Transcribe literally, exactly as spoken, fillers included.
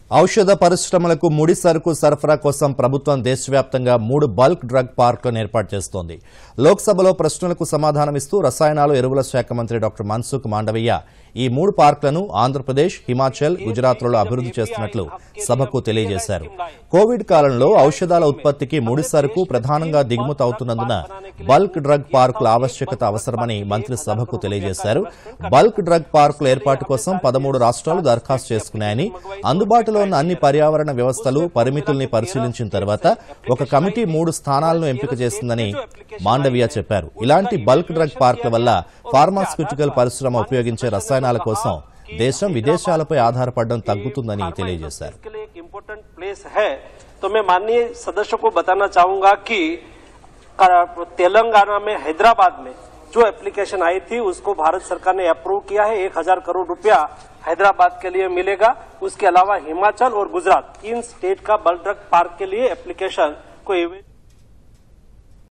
ఔషధ పరిశ్రమలకు ముడి సరుకు సరఫరా కోసం ప్రభుత్వం దేశవ్యాప్తంగా మూడు బల్క్ డ్రగ్ పార్కులను ఏర్పాటు చేస్తోంది. లోక్సభలో ప్రశ్నలకు సమాధానమిస్తూ రసాయనాలు ఎరువుల శాఖ మంత్రి డాక్టర్ మన్సుఖ్ మాండవీయ ఈ మూడు పార్కులను ఆంధ్రప్రదేశ్, హిమాచల్, గుజరాత్లలో అభివృద్ది చేస్తున్నట్లు సభకు తెలియజేశారు. కోవిడ్ కాలంలో ఔషధాల ఉత్పత్తికి ముడి సరుకు ప్రధానంగా దిగుమతి అవుతున్నందున బల్క్ డ్రగ్ పార్కుల ఆవశ్యకత అవసరమని మంత్రి సభకు తెలియజేశారు. బల్క్ డ్రగ్ పార్కుల ఏర్పాటు కోసం పదమూడు రాష్ట్రాలు దరఖాస్తు చేసుకున్నాయని, అందుబాటులో ఉన్న అన్ని పర్యావరణ వ్యవస్థలు, పరిమితుల్ని పరిశీలించిన తర్వాత ఒక కమిటీ మూడు స్థానాలను ఎంపిక చేసిందని మాండవీయ చెప్పారు. ఇలాంటి బల్క్ డ్రగ్ పార్కుల వల్ల ఫార్మాస్యూటికల్ పరిశ్రమ ఉపయోగించే రసాయనాల కోసం దేశం విదేశాలపై ఆధారపడడం తగ్గుతుందని తెలియజేశారు. तो मैं माननीय सदस्यों को बताना चाहूंगा कि तेलंगाना में हैदराबाद में जो एप्लीकेशन आई थी उसको भारत सरकार ने अप्रूव किया है। एक हजार करोड़ रुपया हैदराबाद के लिए मिलेगा। उसके अलावा हिमाचल और गुजरात, तीन स्टेट का बल्क ड्रग पार्क के लिए एप्लीकेशन को